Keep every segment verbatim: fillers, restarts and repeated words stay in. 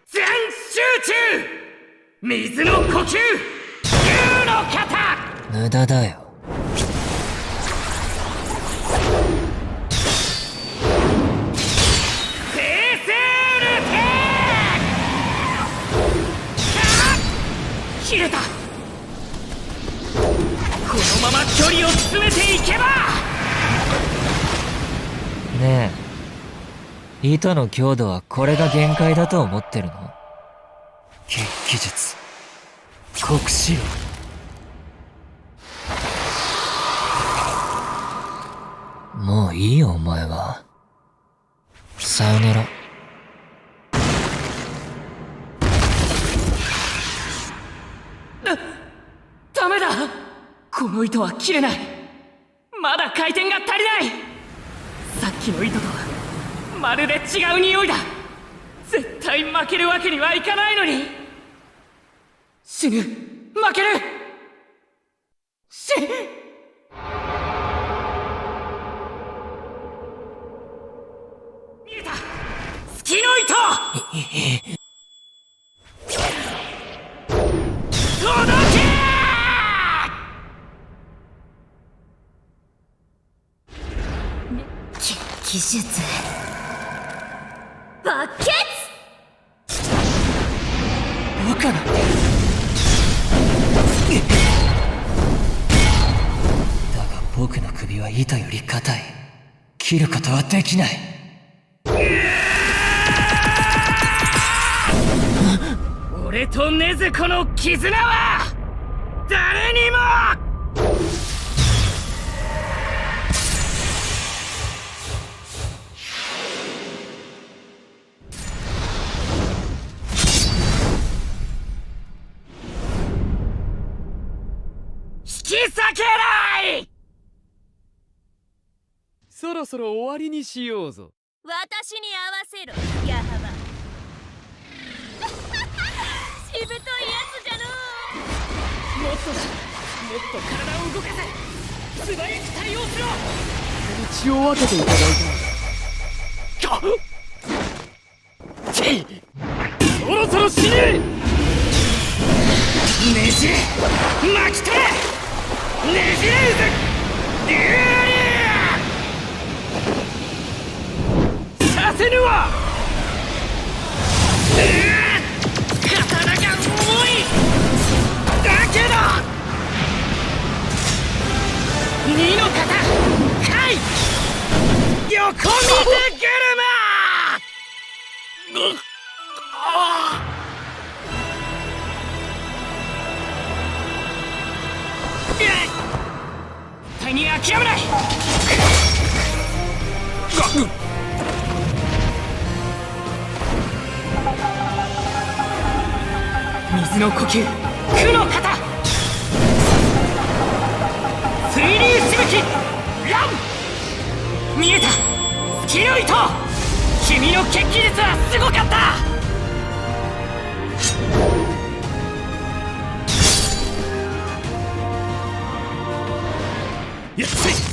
全集中。水の呼吸、竜の型。 無駄だよ。 ペーセールテー。切れた。このまま距離を詰めていけば。 ねえ、糸の強度はこれが限界だと思ってるの？血気術、国士郎。もういいよお前は。さよなら。 ダメだ。この糸は切れない。まだ回転が足りない。さっきの糸とはまるで違う匂いだ。絶対負けるわけにはいかないのに。死ぬ。負ける。死ぬ。見えた。月の糸。届け。 技術バケツ。 バカな。だが僕の首は糸より硬い。切ることはできない。 俺と禰豆子の絆は誰にも。引き裂けない。 そろそろ終わりにしようぞ。 私に合わせろ、矢幅。しぶといやつじゃの。 もっとだ。もっと体を動かせ。素早く対応しろ。 血を分けていただいた。チッ、そろそろ死ね。 ねじれ、巻き取れ。ねじれうぜ、竜竜させぬわ。刀が重いだけど。二の型、かい。横見て車。うっ、ああ。絶対に諦めない。水の呼吸、苦の型。水流しぶき、ラン。見えた。月の糸。君の血気術はすごかった。やっつい。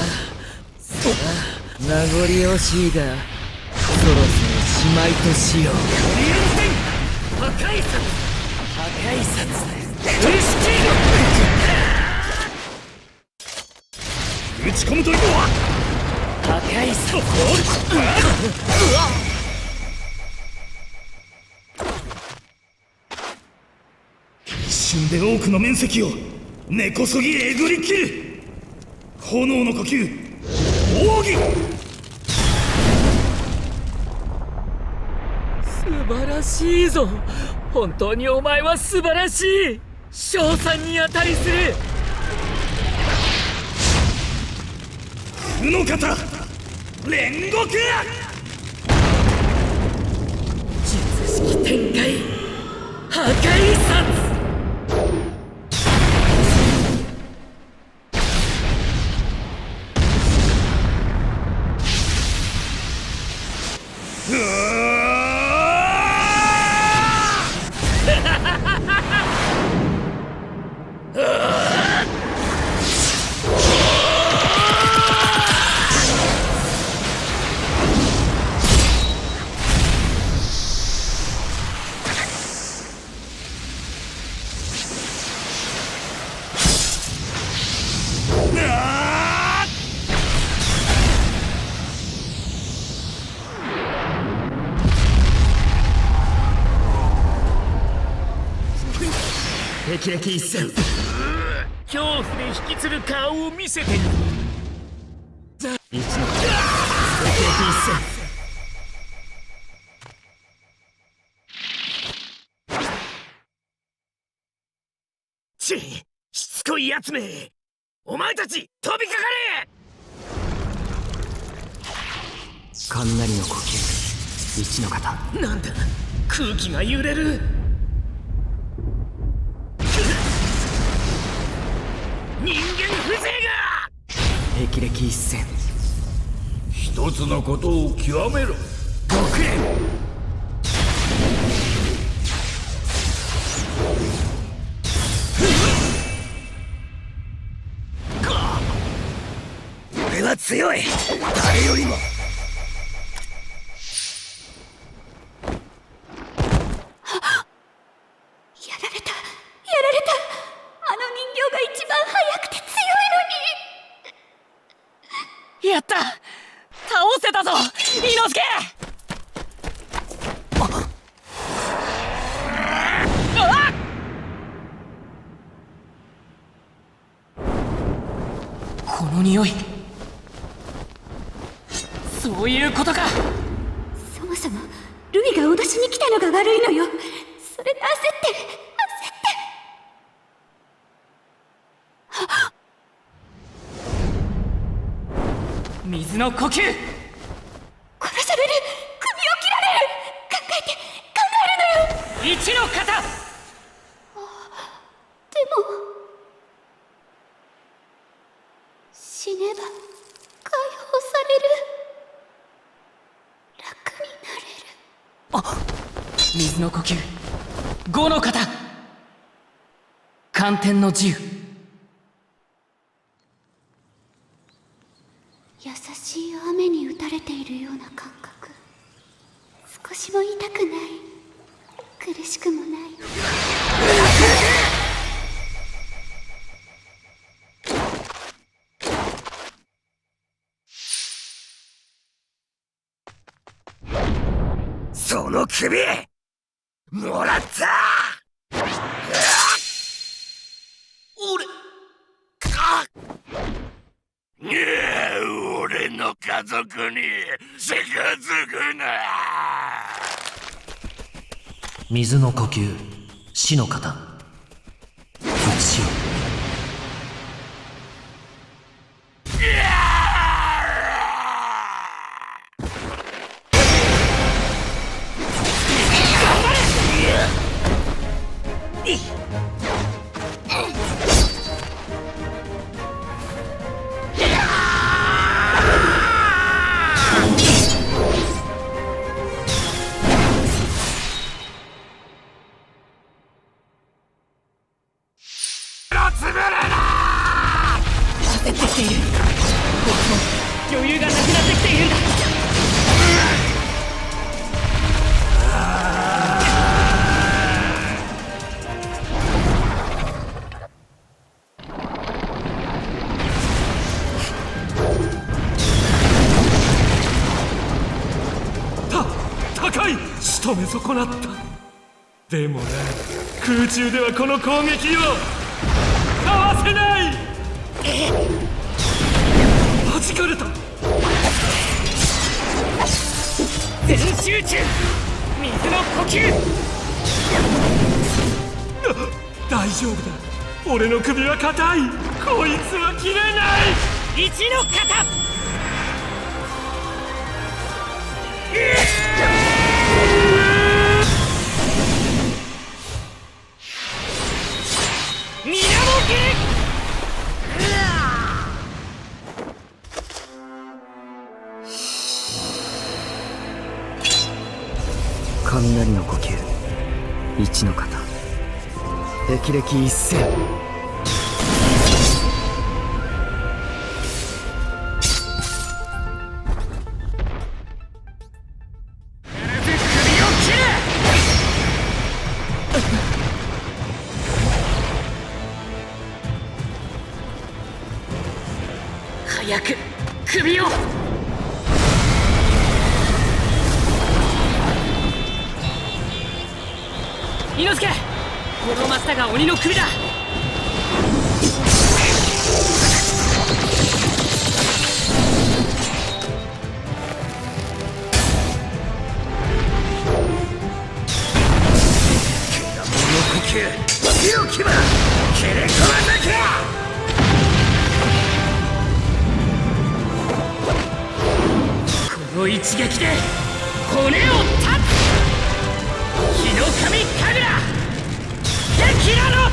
名残惜しいが、そろそろしまいとしよう。 破壊殺。 破壊殺クリスティード。打ち込むというのは破壊殺。 一瞬で多くの面積を根こそぎえぐり切る。炎の呼吸、奥義。 素晴らしいぞ。本当にお前は素晴らしい。称賛に値する。 負の型、煉獄。 術式展開、破壊殺。 霹靂一閃。恐怖で引きつる顔を見せてみる。一の霹靂一閃。ちっ、しつこいやつめ。お前たち飛びかかれ。雷の呼吸、一の型。なんだ、空気が揺れる。人間風情が。霹靂一閃。 一つのことを極めろ。 極連。俺は強い。誰よりも。 やった、倒せたぞ伊之助。あっ、この匂い、そういうことか。 そもそもルイが脅しに来たのが悪いのよ。それで焦って焦って水の呼吸。 殺される、首を切られる。考えて考えるのよ。 一の型。 でも死ねば解放される。楽になれる。 あ、水の呼吸、五の型。寒天の銃。 優しい雨に打たれているような感覚。少しも痛くない、苦しくもない。 その首もらった。俺か俺の家族に近づくな。 水の呼吸、死の型。復しよう。 焦ってきている。僕も余裕がなくなってきているんだ。 た高い、仕留め損なった。でもな、空中ではこの攻撃をかわせない。弾かれた。 全集中、水の呼吸。 大丈夫だ、俺の首は硬い。こいつは切れない。 一の型。みなもけ。 雷の呼吸、一の型。霹靂一閃。 早く首を。伊之助、 この真下が鬼の首だ。 強きは切れ込まなきゃ。 この一撃で骨を断つ。日の神神楽激なの